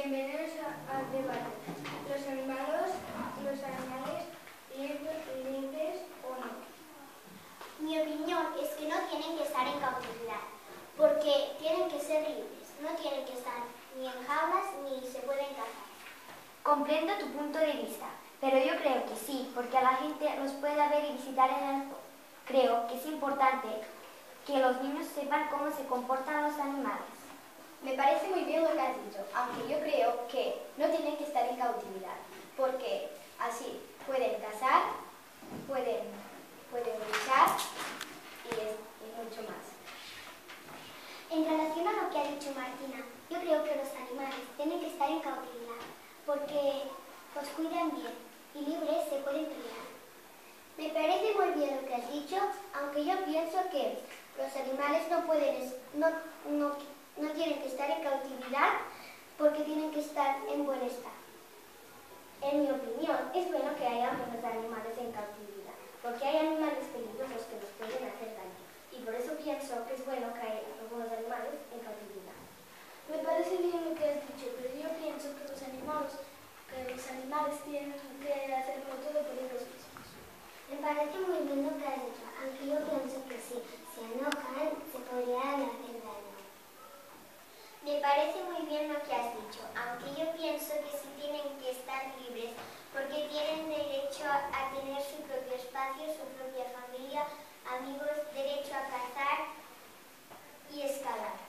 Bienvenidos al debate. ¿Los animales libres o no? Mi opinión es que no tienen que estar en cautividad, porque tienen que ser libres. No tienen que estar ni en jaulas ni se pueden cazar. Comprendo tu punto de vista, pero yo creo que sí, porque a la gente los puede ver y visitar en el zoo. Creo que es importante que los niños sepan cómo se comportan los animales. Me parece muy bien lo que has dicho, aunque yo creo que no tienen que estar en cautividad, porque así pueden cazar, pueden luchar y mucho más. En relación a lo que ha dicho Martina, yo creo que los animales tienen que estar en cautividad, porque los cuidan bien y libres se pueden criar. Me parece muy bien lo que has dicho, aunque yo pienso que los animales no tienen que estar en cautividad porque tienen que estar en buen estado. En mi opinión, es bueno que haya menos animales en cautividad, porque hay animales peligrosos que nos pueden hacer daño, y por eso pienso que es bueno que haya algunos animales en cautividad. Me parece bien lo que has dicho, pero yo pienso que los animales tienen que hacerlo todo por ellos mismos. Me parece muy bien lo que has dicho, aunque yo pienso que si se enojan se podrían hacer daño. Me parece muy bien lo que has dicho, aunque yo pienso que sí tienen que estar libres, porque tienen derecho a tener su propio espacio, su propia familia, amigos, derecho a cazar y escalar.